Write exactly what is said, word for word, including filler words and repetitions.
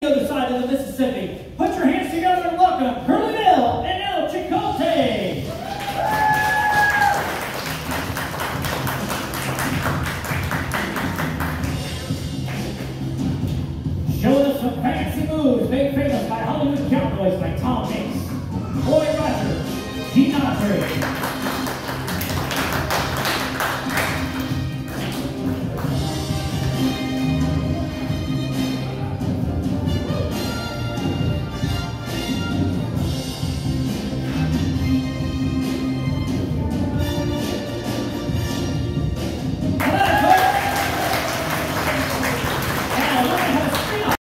The other side of the Mississippi. Put your hands together and welcome Curly Bill and El Chicote. Showing us some fancy moves made famous by Hollywood Cowboys like Tom Hanks, Roy Rogers, Gene Autry,